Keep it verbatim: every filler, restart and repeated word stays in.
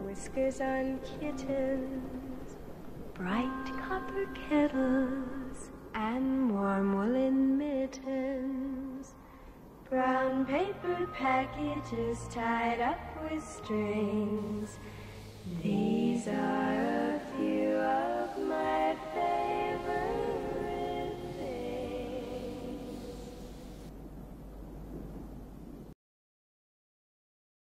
whiskers on kittens, bright copper kettles, and warm woolen mittens, brown paper packages tied up with strings. These are